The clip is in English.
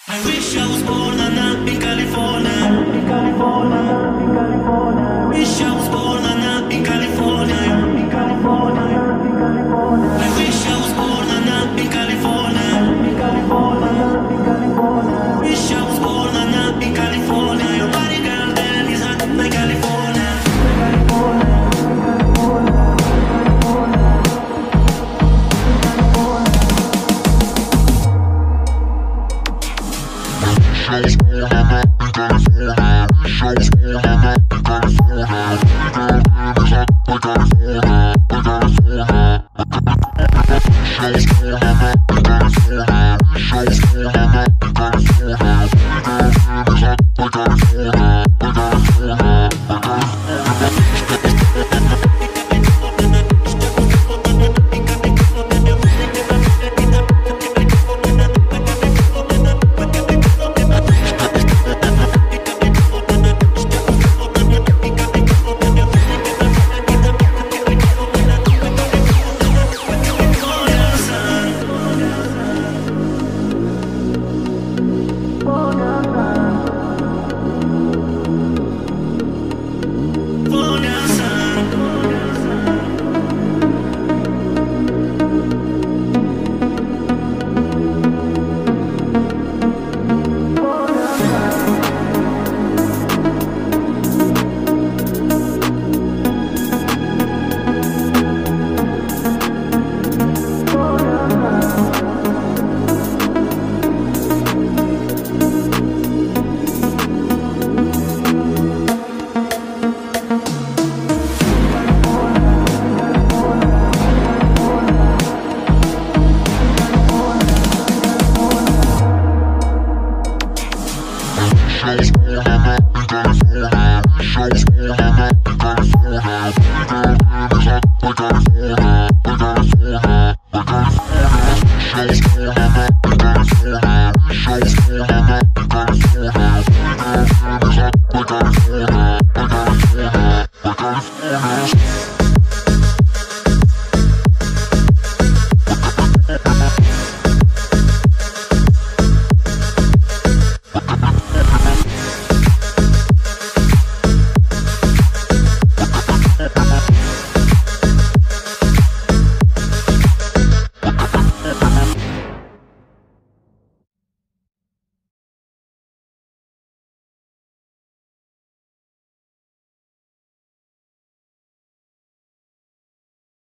I wish I was born in California. In California, in California. Wish I was born in California. In California, in California. I wish I was born in California. In California, in California. Wish I was born in California. Your body, girl, then is hot like California. California, California, California. Shows born in California. Shows born in California. Girl, then is hot like California. Like California. Shows born in California. Shows born in